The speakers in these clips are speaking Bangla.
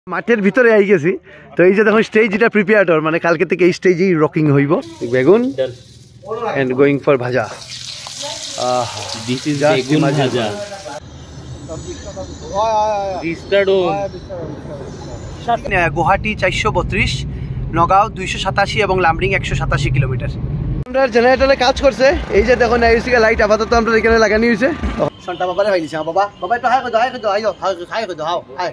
মাঠের ভিতরে আই গেছি তো এই যে দেখুন স্টেজ এটা প্রিপেয়ার্ড মানে কালকে থেকে এই স্টেজেই রকিং হইব begun and going for bhaja this is begun bhaja Guwahati 432 Nagaon 287 এবং লামডিং 187 কিলোমিটার আমরা জেনারেটরে কাজ করছে এই যে দেখুন আইসিকে লাইট আপাতত আমরা এখানে লাগানি হয়েছে সন্টা বাবারে হইছে বাবা বাবা একটু হাই করে দাও হাই করে দাও হাই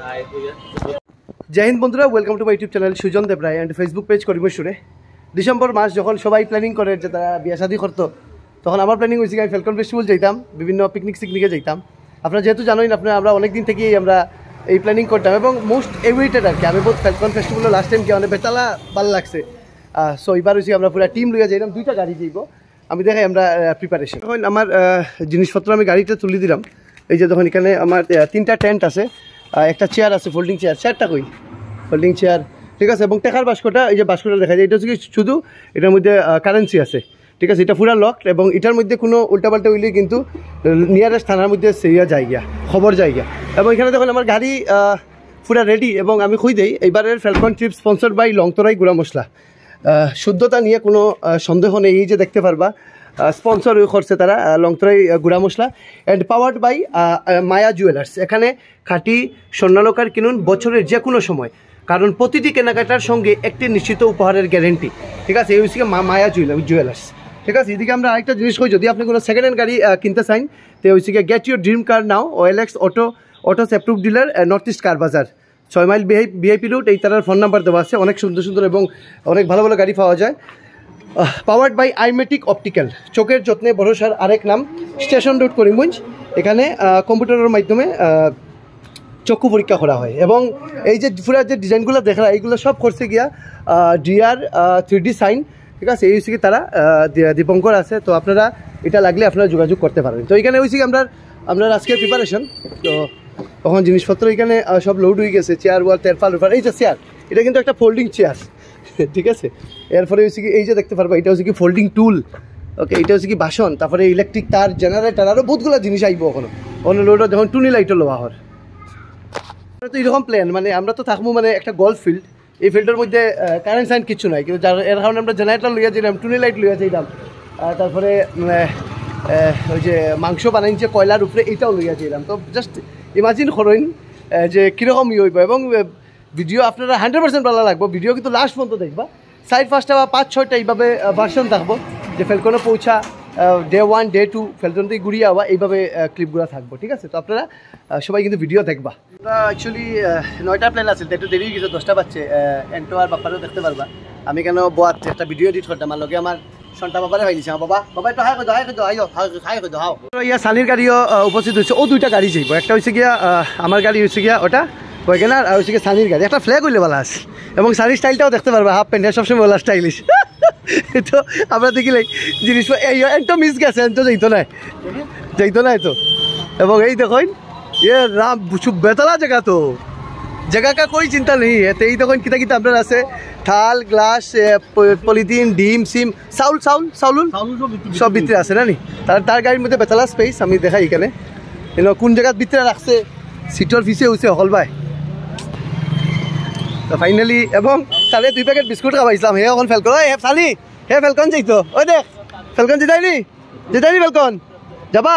জয় হিন্দ বন্ধুরা welcome to my YouTube channel Sujan Debroy and Facebook page করিমেশ্বরে ডিসেম্বর মাস যখন সবাই প্ল্যানিং করে যে তারা বিয়া শাদী করতো তখন আমার প্ল্যানিং হয়েছে আমি ফ্যালকন ফেস্টিভ্যাল যাইতাম বিভিন্ন পিকনিক সিকনিকে যাইতাম আপনারা যেহেতু জানোই আপনারা আমরা অনেক দিন থেকেই আমরা এই প্ল্যানিং করতাম এবং মোস্ট এভিটেড আর কি আমি বহুত ফ্যালকন ফেস্টিভ্যাল লাস্ট টাইম কি অনেক বেতালা ভালো লাগছে সো এবার হয়েছি আমরা পুরো টিম লইয়া যাইলাম দুইটা গাড়ি যাইব আমি দেখাই আমরা প্রিপারেশন এখন আমার জিনিসপত্র আমি গাড়িতে তুলে দিলাম এই যে তখন এখানে আমার তিনটা টেন্ট আছে একটা চেয়ার আছে ফোল্ডিং চেয়ারটা কই ফোল্ডিং চেয়ার ঠিক আছে এবং টাকার বাস্কটা এই যে বাস্কটা দেখা যায় এটা হচ্ছে শুধু এটার মধ্যে কারেন্সি আছে ঠিক আছে এটা পুরা লকড এবং এটার মধ্যে কোনো উল্টাপাল্টা হইলে কিন্তু নিয়ারেস্ট থানার মধ্যে সেরিয়া জায়গা খবর জায়গা এবং এখানে দেখুন আমার গাড়ি পুরা রেডি এবং আমি খুঁই দিই এইবারের Falcon trip sponsored by Longtarai গুঁড়া মশলা শুদ্ধতা নিয়ে কোনো সন্দেহ নেই এই যে দেখতে পারবা স্পন্সর করছে তারা লংতরাই গুঁড়া মশলা and powered by Maya jewellers এখানে খাঁটি স্বর্ণালঙ্কার কিনুন বছরের যে কোনো সময় কারণ প্রতিটি কেনাকাটার সঙ্গে একটি নিশ্চিত উপহারের গ্যারেন্টি ঠিক আছে এই হচ্ছে মায়া জুয়েলার্স ঠিক আছে এদিকে আমরা আরেকটা জিনিস কই যদি আপনি কোনো সেকেন্ড হ্যান্ড গাড়ি কিনতে চান তো হচ্ছে get your dream car now OLX autos approve dealer north east car Bazar 6 mile VIP root এই তার ফোন নাম্বার দেওয়া আছে অনেক সুন্দর সুন্দর এবং অনেক ভালো ভালো গাড়ি পাওয়া যায় পাওয়ার্ড বাই আইমেটিক অপটিক্যাল চোখের যত্নে ভরসার আরেক নাম স্টেশন রোড করিমগঞ্জ এখানে কম্পিউটারের মাধ্যমে চক্ষু পরীক্ষা করা হয় এবং এই যে পুরো যে ডিজাইনগুলো দেখা এইগুলো সব করছে গিয়া DR 3D সাইন ঠিক আছে এই হচ্ছে কি তারা দীপঙ্কর আছে তো আপনারা এটা লাগলে আপনারা যোগাযোগ করতে পারেন তো এখানে হচ্ছে কি আমরা আজকের প্রিপারেশন তো তখন জিনিসপত্র এখানে সব লোড হয়ে গেছে চেয়ার ওয়াল তেরফাল রুফার এই যে চেয়ার এটা কিন্তু একটা ফোল্ডিং চেয়ার ঠিক আছে এরপরে হচ্ছে কি এই যে দেখতে পারবো এটা হচ্ছে কি ফোল্ডিং টুল ওকে এটা হচ্ছে কি বাসন তারপরে ইলেকট্রিক তার জেনারেটার আরও বহুতগুলো জিনিস আইব ওখানে লোড যখন টুনি লাইটও লোয়া হর তো এরকম প্ল্যান মানে আমরা তো থাকবো মানে একটা গল্ফ ফিল্ড এই ফিল্ডের মধ্যে কারেন্ট সাইন কিছু নাই কিন্তু এর কারণে আমরা জেনারেটার লইয়া যাইলাম টুনি লাইট লইয়া যাইলাম তারপরে ওই যে মাংস বানাইছে কয়লার উপরে এইটাও লইয়া যাইলাম তো জাস্ট ইমাজিন করেন যে কীরকম হইব এবং ভিডিও আপনারা 100% ভালো লাগবে ভিডিও কিন্তু লাস্ট পর্যন্ত দেখবা 4-5টা বা 5-6টা এইভাবে ভার্সন থাকবো যে ফেলকনে পৌঁছা ডে 1 ডে 2 ফেলকনতে ঘুরিয়ে আওয়া এইভাবে ক্লিপগুলো থাকবো ঠিক আছে তো আপনারা সবাই কিন্তু ভিডিও দেখবা আমরা অ্যাকচুয়ালি 9টা প্ল্যান আছে একটু দেরি হয়ে গেছে 10টা বাজছে এন্টো আর বাপ্পারও দেখতে পারবা আমি কেন বোয়াত একটা ভিডিও এডিট করতাম আমার লগে আমার সন্টা বাবারে হয়েছে বাবা একটু হাই করে দাও ইয়া সানির গাড়িও উপস্থিত হয়েছে ও দুইটা গাড়ি যাইব একটা হচ্ছে গিয়া আমার গাড়ি হচ্ছে গিয়া ওটা ওইখানে আর হচ্ছে গিয়া সানির গাড়ি একটা ফ্ল্যাগ হইলে ভালো আছে এবং সানির স্টাইলটাও দেখতে পারবা হাফ প্যান্ট সবসময় ভালো স্টাইলিশ তো আমরা দেখিলে জিনিস এন্টো মিস গেছে এন্টো যাইতো না তো এবং এই দেখুন রাম বেতলা জায়গা তো জায়গা কা কোই চিন্তা নেই এতে এই দেখুন কিতা আপনার আছে থাল গ্লাস পলিথিন ডিম সিম চাউল সব ভিতরে আছে না নি তার গাড়ির মধ্যে বেতলা স্পেস আমি দেখাই এখানে কোন জায়গার ভিতরে রাখছে সিটর ফিসে হয়েছে হল ভাই তো ফাইনালি এবং তাহলে 2 প্যাকেট বিস্কুট খাওয়াইছিলাম হে এখন ফেলকন হে ফেলকন যাইতো ওই দেখ ফেলকন যেতাইনি ফেলকন যাবা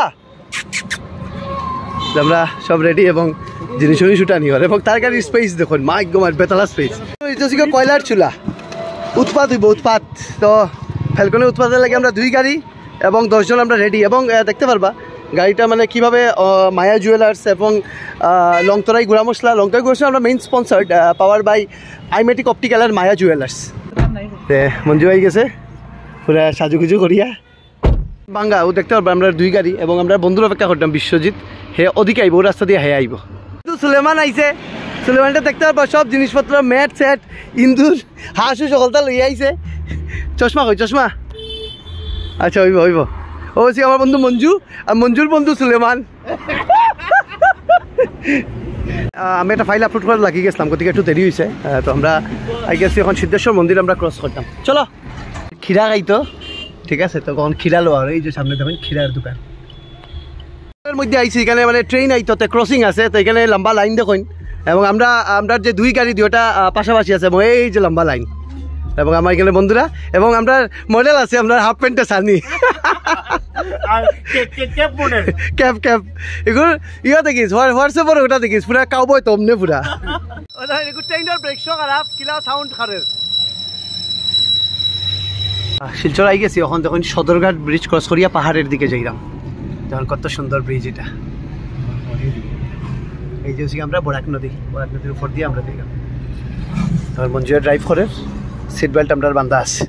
আমরা সব রেডি এবং জিনিস উঠানি হল এবং তার গাড়ির স্পেস দেখুন মাইক বেতলা স্পেস এটা হচ্ছে কয়লার চুলা উৎপাত হইব উৎপাত তো ফেলকনের উৎপাতের লাগে আমরা 2 গাড়ি এবং 10 জন আমরা রেডি এবং দেখতে পারবা গাড়িটা মানে কীভাবে মায়া জুয়েলার্স এবং লংতরাই গুঁড়া মশলা আমরা main sponsored power by Eyematic optical আর মায়া জুয়েলার্স মঞ্জু হয়ে গেছে পুরা সাজুগুজু করিয়া বাঙ্গা ও দেখতে পারবো আমরা 2 গাড়ি এবং আমরা বন্ধুর অপেক্ষা করতাম বিশ্বজিৎ হে ওদিকে আইব ও রাস্তা দিয়ে হে আইব সুলেমান আইছে সুলেমানটা দেখতে পারবো সব জিনিসপত্র ম্যাট সেট ইন্দুর হাঁসু সকলটা লইয়া আইছে চশমা আচ্ছা হইব ও হচ্ছে আমার বন্ধু মঞ্জু আর মঞ্জুর বন্ধু সুলেমান আমি একটা ফাইল আপলোড করে লাগিয়ে গেছিলাম গতিকে একটু দেরি হয়েছে তো আমরা আই গেছি এখন সিদ্ধেশ্বর মন্দির আমরা ক্রস করতাম চলো ক্ষীরা খাইতো ঠিক আছে তো কখন ক্ষীরা লো আর এই যে সামনে দেখেন ক্ষীরার দোকান মধ্যে আইছি এখানে মানে ট্রেন আইতো ক্রসিং আছে তো এখানে লম্বা লাইন দেখুন এবং আমরা যে দুই গাড়ি দুইটা পাশাপাশি আছে এবং এই যে লম্বা লাইন এবং আমার এখানে বন্ধুরা এবং আমরা মডেল আছে আমরা হাফ প্যান্টে সানি ক্যাপ ক্যাপ এগুলো ইয়া দেখিস হোয়াটসঅ্যাপের ওটা দেখিস পুরা কাউবয় তমনে পুরা ট্রেনের ব্রেক শো খারাপ কিলা সাউন্ড খারের শিলচর আই গেছি এখন যখন সদরঘাট ব্রিজ ক্রস করিয়া পাহাড়ের দিকে যাইলাম তখন কত সুন্দর ব্রিজ এটা এই যে আমরা বরাক নদীর উপর দিয়ে আমরা দেখলাম তখন মঞ্জুয়া ড্রাইভ করে সিট বেল্ট আমরা বান্ধা আছে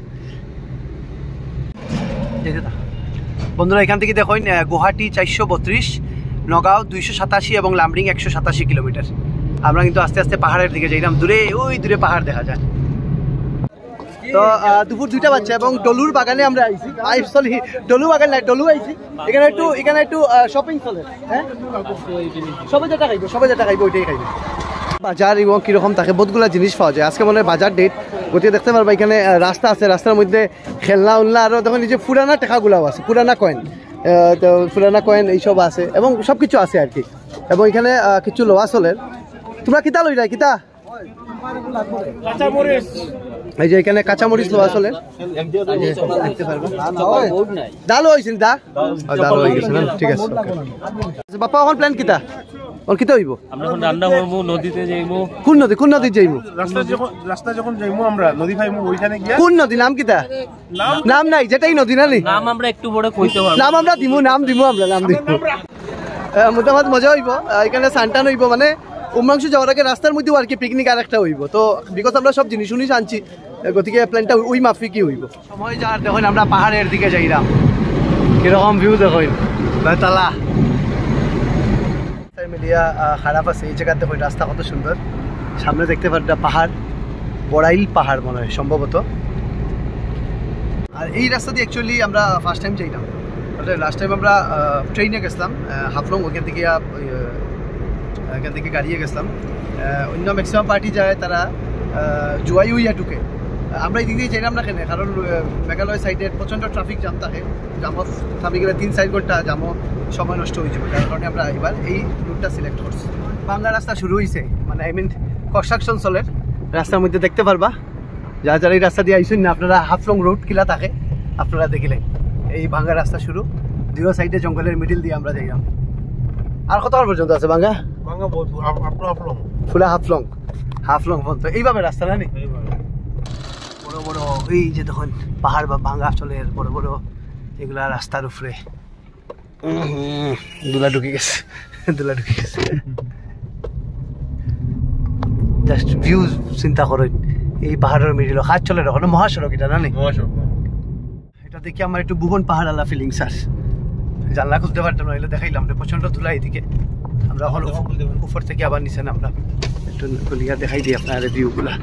বন্ধুরা এখান থেকে দেখুন গুয়াহাটি 432 নগাঁও 287 এবং লামডিং 187 কিলোমিটার আমরা কিন্তু আস্তে আস্তে পাহাড়ের দিকে যাইলাম দূরে ওই দূরে পাহাড় দেখা যায় তো দুপুর 2টা বাজছে এবং ডলুর বাগানে আমরা আইছি ডলু বাগান নাই ডলু আইছি এখানে একটু শপিং চলে হ্যাঁ সবাই যেটা খাইবে ওইটাই খাইবে বাজার এবং কীরকম থাকে বহুতগুলো জিনিস পাওয়া যায় আজকে মনে হয় বাজার ডেট গতিকে দেখতে পারবা এখানে রাস্তা আছে রাস্তার মধ্যে খেলনা উল্লা আরও দেখুন এই যে পুরানা টাকাগুলাও আছে পুরানা কয়েন এইসব আছে এবং সব কিছু আছে আর কি এবং এখানে কিছু লোয়া চলের তোমরা কিতা লইরা কিতা এই যে এখানে কাঁচামরিচ লোয়া চলে ডাল হয়েছিল ডাল হয়ে গেছে ঠিক আছে বাপা এখন প্ল্যান কিতা কিতা হইব আমরা এখন রান্না করব নদীতে যাইবো কোন নদী যাইবো রাস্তা যখন যাইবো আমরা নদী পাইবো ওইখানে গিয়া কোন নদী নাম কিতা নাম নাই যেটাই নদী না নাম আমরা একটু বড় কইতে পারবো নাম আমরা দিমু আমরা নাম দিব মোটামুটি মজা হইব এখানে সান্টান হইব মানে উমাংশু যাওয়ার আগে রাস্তার মধ্যেও আর কি পিকনিক আর একটা হইব তো বিকজ আমরা সব জিনিস শুনিস আনছি গতিকে প্ল্যানটা ওই মাফিকই হইব সময় যাওয়ার দেখুন আমরা পাহাড়ের দিকে যাইলাম কিরকম ভিউ দেখুন বেতালা মিলিয়া খারাপ আছে এই জায়গাতে দেখুন রাস্তা কত সুন্দর সামনে দেখতে পারেন পাহাড় বড়াইল পাহাড় মনে হয় সম্ভবত আর এই রাস্তা দিয়ে অ্যাকচুয়ালি আমরা ফার্স্ট টাইম যাইলাম লাস্ট টাইম আমরা ট্রেনে গেছিলাম হাফলং ওইখান থেকে গাড়িয়ে গেছিলাম অন্য ম্যাক্সিমাম পার্টি যায় তারা জুয়াই উইয়া টুকে আমরা এই দিক দিয়ে যাইলাম না কেন কারণ মেঘালয় সাইডে প্রচণ্ড ট্রাফিক জাম থাকে জামত থামি গেলে 3-4 ঘন্টা জামও সময় নষ্ট হয়ে যাবে যার কারণে আমরা এবার এই রুটটা সিলেক্ট করছি বাংলা রাস্তা শুরু হয়েছে মানে আই মিন কনস্ট্রাকশন চলের রাস্তার মধ্যে দেখতে পারবা যারা এই রাস্তা দিয়ে আইসুন না আপনারা হাফলং রোড কিলা থাকে আপনারা দেখিলেন এই ভাঙ্গা রাস্তা শুরু দুই সাইডে জঙ্গলের মিডিল দিয়ে আমরা যাইলাম আর কত পর্যন্ত আছে ভাঙ্গা ফুলা হাফলং পর্যন্ত এইভাবে রাস্তা না বড় বড় এই যে দেখুন পাহাড় বা ভাঙ্গা চলের বড় বড় এগুলা রাস্তার উপরে দুলা ঢুকে গেছে জাস্ট ভিউ চিন্তা করেন এই পাহাড়ের মিডিল হাত চলে রাখো মহাসড়ক এটা না এটা দেখি আমার একটু ভুবন পাহাড় আলা ফিলিংস আর জানলা খুলতে পারতাম না দেখাইলাম প্রচন্ড তুলা এদিকে আমরা হল উপর থেকে আবার নিচে নামলাম একটু খুলিয়া দেখাই দিই আপনার ভিউগুলা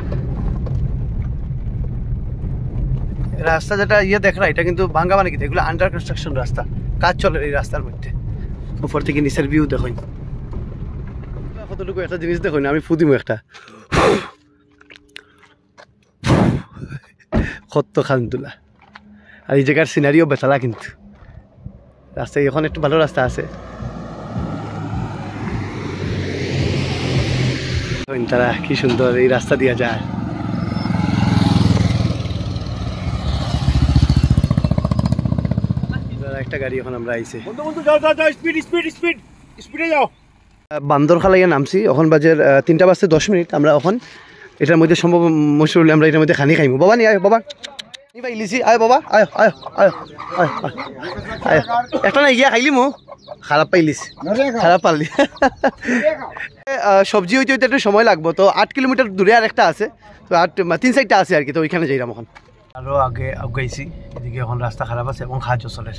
রাস্তা যেটা দেখা এটা কিন্তু ভাঙ্গা মানে কি এগুলো আন্ডার কনস্ট্রাকশন রাস্তা কাজ চলে এই রাস্তার মধ্যে উপর থেকে নিচের ভিউ দেখুন কতটুকু একটা জিনিস দেখুন আমি ফুদিমু একটা কত খান তোলা আর এই জায়গার সিনারিও বেতালা কিন্তু রাস্তায় এখন একটু ভালো রাস্তা আছে তারা কি সুন্দর এই রাস্তা দিয়া যায় একটা গাড়ি এখন আমরা আইছি বান্দরখালাইয়া নামছি এখন বাজে 3টা বাজতে 10 মিনিট আমরা এখন এটার মধ্যে সম্ভব মশুর আমরা এটার মধ্যে খানি খাইমু বাবা নি আয় বাবা নি ভাই ইলিছি আয় বাবা আয় আয় আয় আয় আয় একটা না গিয়া খাইলি মো খারাপ পাইলিস খারাপ পারলি সবজি হইতে হইতে একটু সময় লাগবো তো 8 কিলোমিটার দূরে আর একটা আছে তো 3-4টা আছে আর কি তো ওইখানে যাইলাম এখন আরও আগে আগাইছি এদিকে এখন রাস্তা খারাপ আছে এবং খাজ চলে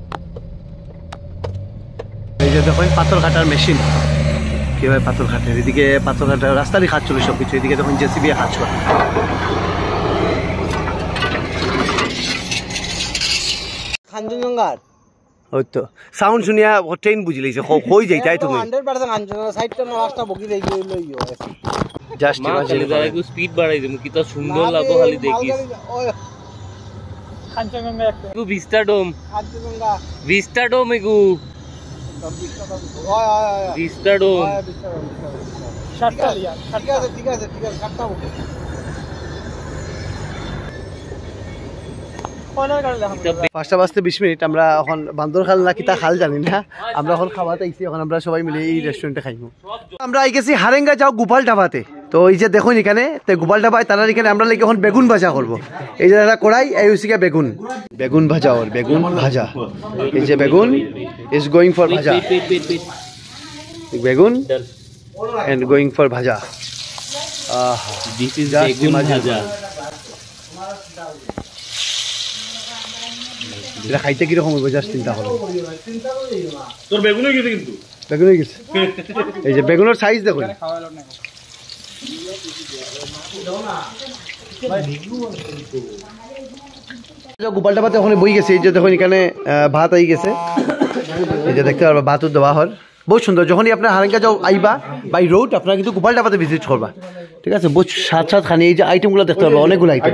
এই যে দেখুন পাথর কাটার মেশিন কীভাবে পাথর কাটে এদিকে পাথর কাটার রাস্তারই খাজ চলে সব কিছু এদিকে দেখুন জেসিবি কাজ করে কাঞ্চনজঙ্ঘার ওই তো সাউন্ড শুনিয়া ট্রেন বুঝি লাইছে কই যাইতাই তুমি 100% কাঞ্চনজঙ্ঘা সাইডটা নষ্ট বকি যাই লইও জাস্ট মাঝে যাই একটু স্পিড বাড়াই দিমু কি তো সুন্দর লাগো খালি দেখিস কাঞ্চনজঙ্ঘা একটু vista dome Kanchenjunga vista dome এগু রিস্টার্ট হোম ঠিক আছে পাঁচটা বাজতে 20 মিনিট আমরা এখন বান্দর খাল না কিতা খাল জানি না আমরা এখন খাওয়াতে আইছি এখন আমরা সবাই মিলে এই রেস্টুরেন্টে খাইবো আমরা আই গেছি হারেঙ্গা যাও গোপাল ঢাবাতে তো এই যে দেখুন এখানে গোপাল ঢাবায় তারা এখানে আমরা লাগে এখন বেগুন ভাজা করব এই যে তারা কড়াই এই হচ্ছে বেগুন ভাজা ওর বেগুন ভাজা এই যে বেগুন is going for bhaja begun and going for bhaja this is begun bhaja এটা খাইতে কিরকম হইব জাস্ট চিন্তা করো তোর বেগুন হয়ে গেছে কিন্তু বেগুন হয়ে গেছে এই যে বেগুনের সাইজ দেখুন গোপাল ডাবাতে ওখানে বই গেছে এই যে দেখুন এখানে ভাত আই গেছে এই যে দেখতে পারবা ভাতও দেওয়া হয় বহুত সুন্দর যখনই আপনার হারেঙ্গা যাও আইবা বাই রোড আপনারা কিন্তু গোপাল ডাবাতে ভিজিট করবা ঠিক আছে বহুত সাত খানি এই যে আইটেমগুলো দেখতে পারবা অনেকগুলো আইটেম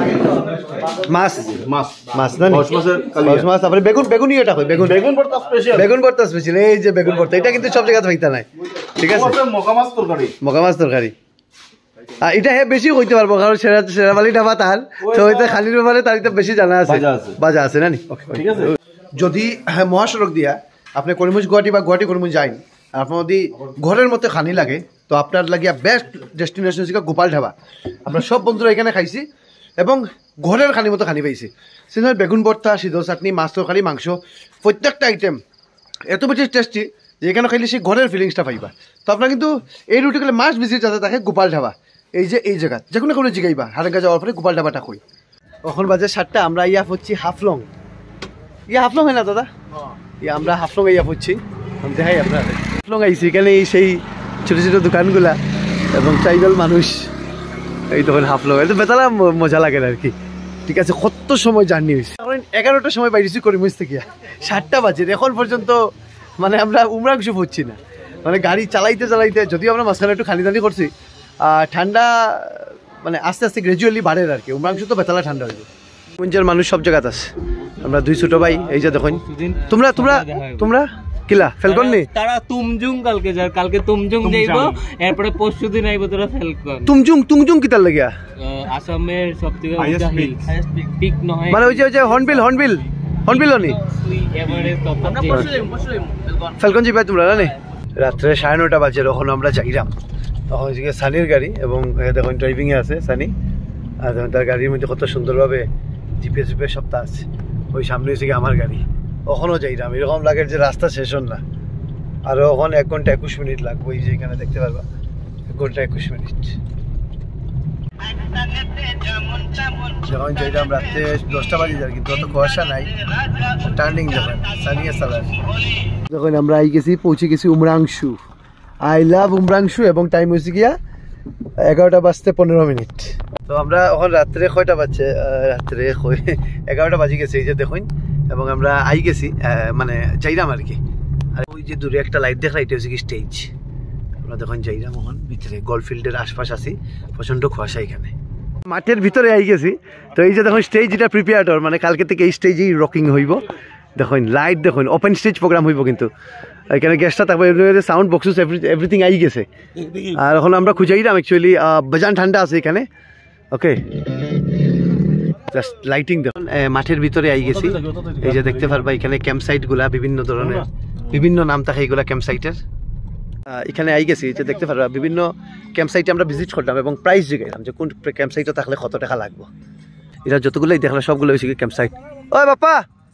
মাছ না মাছ তারপরে বেগুন এটা হয় বেগুন ভর্তা স্পেশাল এই যে বেগুন ভর্তা এটা কিন্তু সব জায়গাতে হইতা নাই ঠিক আছে মকা মাছ তরকারি এটা হে বেশি কইতে পারবো কারণ সেরাবালি ঢাবা তার তো ওইটা খালির ব্যাপারে তার বেশি জানা আছে বাজা আছে না নি ঠিক আছে যদি মহাসড়ক দিয়া আপনি করিমগঞ্জ গুয়াহাটি বা গুয়াহাটি করিমগঞ্জ যাইন আর আপনার যদি ঘরের মধ্যে খানি লাগে তো আপনার লাগিয়া বেস্ট ডেস্টিনেশন হচ্ছে গোপাল ঢাবা আমরা সব বন্ধুরা এখানে খাইছি এবং ঘরের খানির মতো খানি পাইছি সেখানে বেগুন ভর্তা সিদ্ধ চাটনি মাছ তরকারি মাংস প্রত্যেকটা আইটেম এত বেশি টেস্টি যে এখানে খাইলে সেই ঘরের ফিলিংসটা পাইবা তো আপনার কিন্তু এই রুটে গেলে মাছ ভিজিট যাতে থাকে গোপাল ঢাবা এই যে এই জায়গা যে কোনো জিগাইবা হারেঙ্গা যাওয়ার পরে গোপাল ঢাবাটা কই এখন বাজে 7টা আমরা ইয়া হচ্ছি হাফলং হাফলং হয় না দাদা আমরা হাফলং ইয়া হচ্ছি দেখাই আপনার হাফলং আইছি এখানে সেই ছোটো ছোটো দোকানগুলা এবং ট্রাইবাল মানুষ এই তখন হাফলং এটা বেতালা মজা লাগে আর কি ঠিক আছে কত সময় জার্নি হয়েছে কারণ 11টার সময় বাইরেছি করিমগঞ্জ থেকে 7টা বাজে এখন পর্যন্ত মানে আমরা উমরাংশ হচ্ছি না মানে গাড়ি চালাইতে যদিও আমরা মাঝখানে একটু খানিদানি করছি ঠান্ডা মানে আস্তে আস্তে গ্র্যাজুয়ালি বাড়ে আর কি উমরাংশ তো বেতালা ঠান্ডা হয়ে যায় কুঞ্জের মানুষ সব জায়গাতে আছে আমরা দুই ছোট ভাই এই যে দেখুন তোমরা কিলা ফেলকন নি তারা তুমজুং কালকে তুমজুং যাইবো এরপরে পরশুদিন আইবো তোরা ফেলকন তুমজুং কিতার লাগিয়া আসামের সবথেকে উঁচা হিল পিক নহয় মানে ওই যে হর্নবিল নি এবারে ফেলকন যাইবা তোমরা না রাত্রে 9:30 বাজে তখন আমরা যাইরাম তখন হচ্ছে সানির গাড়ি এবং দেখুন ড্রাইভিংয়ে আছে সানি আর তার গাড়ির মধ্যে কত সুন্দরভাবে জিপিএস সবটা আছে ওই সামনে হচ্ছে আমার গাড়ি ওখানেও যাইরাম এরকম লাগে যে রাস্তা শেষ হন না আরও ওখানে 1 ঘন্টা 21 মিনিট লাগবে এই যে এখানে দেখতে পারবা 1 ঘন্টা 21 মিনিট যখন যাইরাম রাত্রে 10টা বাজে যার কিন্তু অত কুয়াশা নাই টার্নিং দেখেন সানিয়া সালার দেখুন আমরা আই গেছি পৌঁছে গেছি উমরাংশু আই লাভ উমরাংশু এবং টাইম হয়েছে গিয়া 11টা বাজতে 15 মিনিট তো আমরা এখন রাত্রে কয়টা বাজছে রাত্রে 11টা বাজে গেছে এই যে দেখুন এবং আমরা আই গেছি মানে যাইরাম আর কি আর ওই যে দূরে একটা লাইট দেখা এটা হচ্ছে কি স্টেজ আমরা দেখুন যাইরাম এখন ভিতরে গল্ফ ফিল্ডের আশপাশ আছি প্রচণ্ড কুয়াশা এখানে মাঠের ভিতরে আই গেছি তো এই যে দেখুন স্টেজ এটা প্রিপেয়ার্ডর মানে কালকে থেকে এই স্টেজেই রকিং হইব দেখুন লাইট দেখুন ওপেন স্টেজ প্রোগ্রাম হইব কিন্তু এখানে গেস্টটা থাকবে সাউন্ড বক্সেস এভরিথিং আই গেছে আর এখন আমরা খুঁজাইরাম অ্যাকচুয়ালি বেজান ঠান্ডা আছে এখানে ওকে জাস্ট লাইটিং দেখুন মাঠের ভিতরে আই গেছি এই যে দেখতে পারবা এখানে ক্যাম্প সাইটগুলা বিভিন্ন ধরনের বিভিন্ন নাম থাকে এইগুলা ক্যাম্প সাইটের এখানে আই গেছি যে দেখতে পারবা বিভিন্ন ক্যাম্প সাইটে আমরা ভিজিট করলাম এবং প্রাইস জিগাইলাম যে কোন ক্যাম্প সাইটে থাকলে কত টাকা লাগবে এটা যতগুলোই দেখলাম সবগুলো হয়েছে ক্যাম্প সাইট ওই বাপ্পা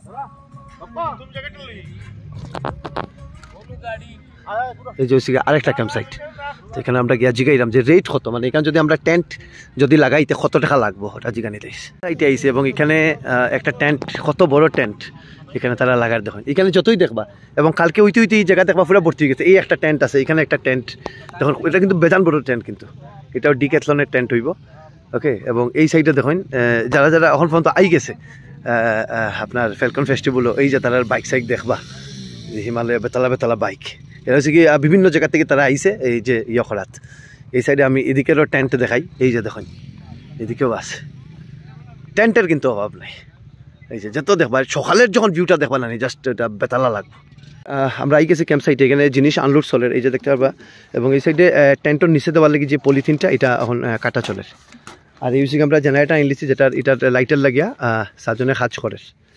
এই যে আরেকটা ক্যাম্প সাইট এখানে আমরা গিয়া জিগাইলাম যে রেট কত মানে এখানে যদি আমরা টেন্ট যদি লাগাইতে কত টাকা লাগবো ওটা জিগানি দিয়েছে সাইটে আইসে এবং এখানে একটা টেন্ট কত বড় টেন্ট এখানে তারা লাগার দেখুন এখানে যতই দেখবা এবং কালকে ওইতে এই জায়গা দেখবা পুরো ভর্তি হয়ে গেছে এই একটা টেন্ট আছে এখানে একটা টেন্ট দেখুন এটা কিন্তু বেজান বড় টেন্ট কিন্তু এটাও ডিক্যাথলনের টেন্ট হইব ওকে এবং এই সাইডে দেখুন যারা এখন পর্যন্ত আই গেছে আপনার ফ্যালকন ফেস্টিভ্যালও এই যে তারা বাইক সাইক দেখবা হিমালয় বেতলা বাইক এটা হচ্ছে কি বিভিন্ন জায়গা থেকে তারা আইসে এই যে ইয়খরাত এই সাইডে আমি এদিকেরও টেন্ট দেখাই এই যে দেখুন এদিকেও আছে টেন্টের কিন্তু অভাব নাই এই যে যত দেখবা সকালের যখন ভিউটা দেখবা না জাস্ট এটা বেতালা লাগবে আমরা আই গেছি ক্যাম্প সাইটে, এখানে জিনিস আনলোড চলের, এই যে দেখতে পারবা। এবং এই সাইডে টেন্টর নিচে দেওয়ার লাগে যে পলিথিনটা, এটা এখন কাটা চলের। আর এই হচ্ছে আমরা জেনারেটার আনলিছি, যেটার এটার লাইটার লাগিয়া সাজনে কাজ করে।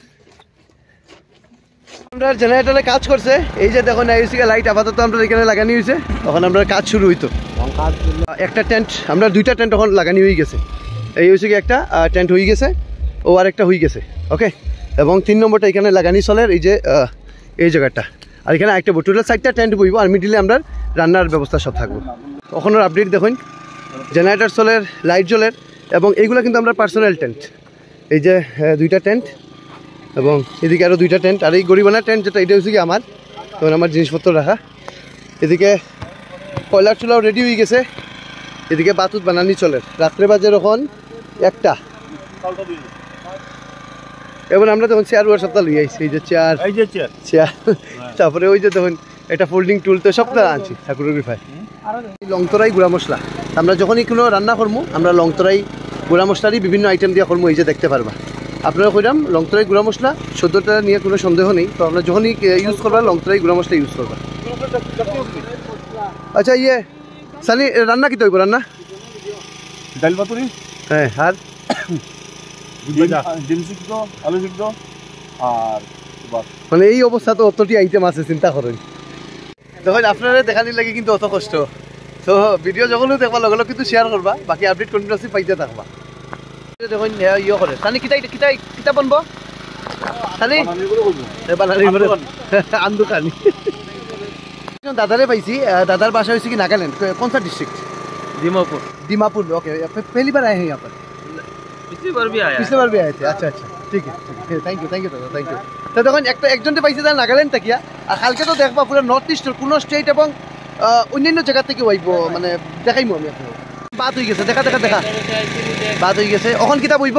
আমরা জেনারেটারে কাজ করছে, এই যে দেখুন এই হচ্ছে লাইট আপাতত আমরা এখানে লাগানি হয়েছে। তখন আমরা কাজ শুরু হইতো, একটা টেন্ট, আমরা 2টা টেন্ট এখন লাগানি হয়ে গেছে। এই হচ্ছে একটা টেন্ট হয়ে গেছে, ও আর একটা হয়ে গেছে, ওকে। এবং 3 নম্বরটা এখানে লাগানি চলের, এই যে এই জায়গাটা। আর এখানে একটা টোটাল 4টা টেন্ট বইব, আর মিডিলে আমরা রান্নার ব্যবস্থা সব থাকবো। ওখানের আপডেট দেখুন, জেনারেটার চলের, লাইট জ্বলের। এবং এইগুলো কিন্তু আমরা পার্সোনাল টেন্ট, এই যে 2টা টেন্ট, এবং এদিকে আরও 2টা টেন্ট। আর এই গরিবানা টেন্ট যেটা, এটা হচ্ছে কি আমার, তখন আমার জিনিসপত্র রাখা। এদিকে কয়লার চুলাও রেডি হয়ে গেছে, এদিকে বাতুত বানানি চলের। রাত্রে বাজে এখন 1টা। এবার আমরা তখন চেয়ার ওয়ার সপ্তাহ লই আইছি, এই যে চেয়ার, চেয়ার, তারপরে ওই যে তখন একটা ফোল্ডিং টুল, তো সপ্তাহ আনছি ঠাকুরের কৃপায়। লংতরাই গুঁড়া মশলা, আমরা যখনই কোনো রান্না করবো আমরা লংতরাই গুঁড়া মশলারই বিভিন্ন আইটেম দিয়ে করবো, এই যে দেখতে পারবা। আপনারা কইলাম লংতরাই গুঁড়া মশলা, সদ্যটা নিয়ে কোনো সন্দেহ নেই। তো আমরা যখনই ইউজ করবা লংতরাই গুঁড়া মশলা ইউজ করবা। আচ্ছা সানি রান্না কি তৈব রান্না? ডাল পাতুরি, হ্যাঁ, আর ডিম সিদ্ধ, আলু সিদ্ধ, আর মানে এই অবস্থা তো অতটি আইটেম আছে, চিন্তা করেন। দেখুন আপনারা দেখানি লাগে কিন্তু অত কষ্ট। তো ভিডিও যখনও দেখবা লগে লগে কিন্তু শেয়ার করবা, বাকি আপডেট কন্টিনিউসলি পাইতে থাকবা। দেখুন ইয়ে করে সানি কিতা বনবো সানি আন্দু কানি। দাদারে পাইছি, দাদার বাসা হয়েছে কি নাগাল্যান্ড, কোন সা ডিস্ট্রিক্ট? दीमापुर। दीमापुर, ओके। पहली बार आए हैं यहाँ पर? पिछली बार भी आया, पिछली बार भी आए थे। अच्छा, ठीक है, थैंक यू दादा, थैंक यू। তো তখন একজনটা পাইছে তার নাগাল্যান্ড থাকিয়া, আর কালকে তো দেখবা পুরো নর্থ ইস্টের কোনো স্টেট এবং অন্যান্য জায়গা থেকে আইব, মানে দেখাইমু আমি আপনাকে। বাদ হয়ে গেছে, দেখা বাদ হয়ে গেছে। এখন কিতা বইব?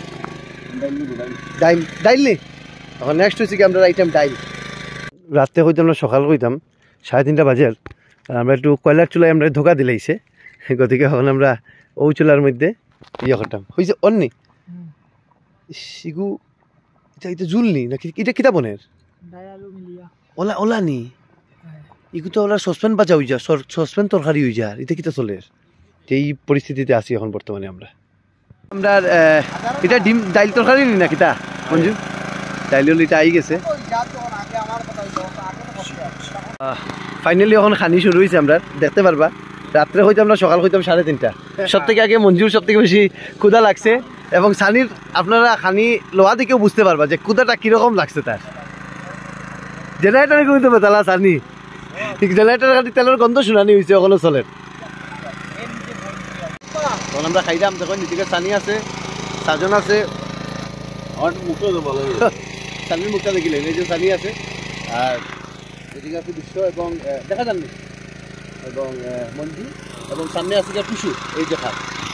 ডাইল নি। এখন নেক্সট হয়েছে কি আমরা আইটেম ডাইল। রাত্রে হইতাম না, সকাল হইতাম 3:30 বাজে। আমরা একটু কয়লার চুলায় আমরা ধোকা দিলাইছে, গতিকে এখন আমরা ও চুলার মধ্যে ইয়ে করতাম হয়েছে অন্যি শিগু। এটা জুলনি নাকি এটা কিতা বনের ওলা ওলা নি ইগু তো ওলা সসপেন বাজা হয়ে যা, সসপেন তরকারি হয়ে যা, এটা কিতা চলে। এই পরিস্থিতিতে আছি এখন বর্তমানে আমরা। এটা ডিম ডাইল তরকারি নি না কিতা মঞ্জু? ডাইল এটা আই গেছে। ফাইনালি এখন খানি শুরু হয়েছে, আমরা দেখতে পারবা। রাত্রে হইতাম না, সকাল হইতাম 3:30। সব থেকে আগে মঞ্জুর সব থেকে বেশি ক্ষুধা লাগছে, এবং সানির আপনারা খানি লোয়া দিকেও বুঝতে পারবা যে ক্ষুধাটা কিরকম লাগছে তার। জেনারেটারে কিন্তু বেতালা সানি, জেনারেটার খালি তেলের গন্ধ শুনানি হয়েছে, ওখানে চলের। তখন আমরা খাইলাম, দেখুন এদিকে সানি আছে, সাজন আছে, সানির মুখটা দেখিলেন, এই যে সানি আছে, আর এদিকে আছে বিশ্ব এবং দেখা যাননি, এবং মঞ্জু, এবং সামনে আছে যে টুসু। এই দেখা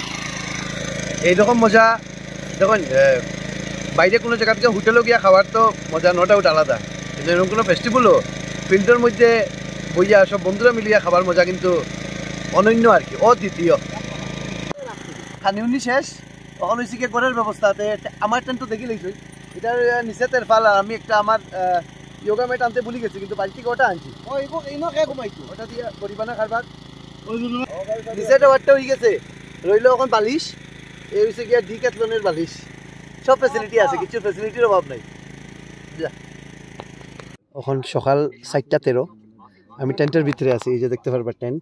এইরকম মজা দেখুন বাইরে কোনো জায়গা থেকে হোটেলও গিয়া খাওয়ার তো মজা নো ডাউট আলাদা, কিন্তু এরকম কোনো ফেস্টিভ্যালও ফিল্ডের মধ্যে বইয়া সব বন্ধুরা মিলিয়া খাবার মজা কিন্তু অনন্য আর কি, অদ্বিতীয়। খানিউনি শেষ, তখন হয়েছে কি ঘরের ব্যবস্থাতে আমার টেন্ট তো দেখি লইছই, এটার নিচে তেরফাল, আর আমি একটা আমার যোগা ম্যাট আনতে ভুলে গেছি, কিন্তু বাড়ি থেকে ওটা আনছি। ওটা দিয়ে গরিবানা খাবার নিচে টাওয়ারটা হয়ে গেছে, রইল এখন বালিশ। এই হচ্ছে গিয়া ডিক্যাথলনের বালিশ, সব ফ্যাসিলিটি আছে, কিছু ফ্যাসিলিটির অভাব নাই। এখন সকাল 4:13, আমি টেন্টের ভিতরে আছি, এই যে দেখতে পারবা টেন্ট।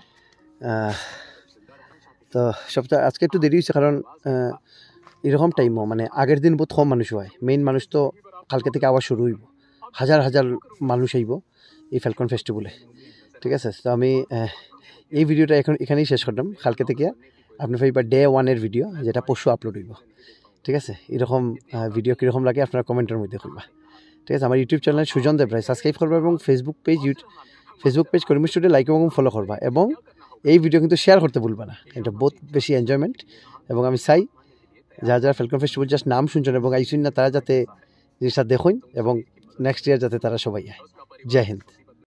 তো সপ্তাহ আজকে একটু দেরি হয়েছে, কারণ এরকম টাইমও মানে আগের দিন বহুত কম মানুষ হয়, মেইন মানুষ তো কালকে থেকে আবার শুরু হইব, হাজার হাজার মানুষ আইব এই ফ্যালকন ফেস্টিভ্যালে, ঠিক আছে। তো আমি এই ভিডিওটা এখানেই শেষ করলাম। কালকে থেকে আপনি পাইবা ডে 1-এর ভিডিও, যেটা পরশু আপলোড হইব, ঠিক আছে। এরকম ভিডিও কীরকম লাগে আপনার কমেন্টের মধ্যে করবা, ঠিক আছে। আমার YouTube channel Sujan Deb Roy subscribe করবা, এবং Facebook page Karim studio like এবং ফলো করবা, এবং এই ভিডিও কিন্তু শেয়ার করতে ভুলবা না, এটা বহুত বেশি এনজয়মেন্ট। এবং আমি চাই যারা ফ্যালকন ফেস্টিভ্যাল জাস্ট নাম শুনছেন এবং আইসুন না, তারা যাতে জিনিসটা দেখুন, এবং নেক্সট ইয়ার যাতে তারা সবাই আয়। জয় হিন্দ।